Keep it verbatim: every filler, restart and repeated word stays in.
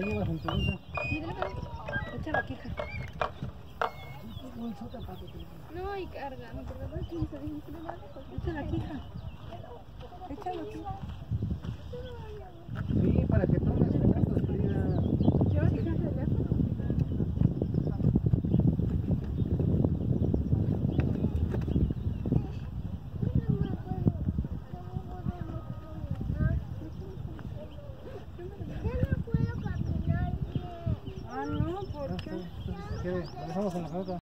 llevas en tu vida. Mírala, échala aquí, hija. No, y carga, no carga por aquí, se dice que le vale. Échala aquí, hija. Échala aquí. Sí, para que tomes fotos, mira. Llévate el teléfono. Ah, no, ¿por qué? ¿Qué? ¿Lo dejamos en la foto?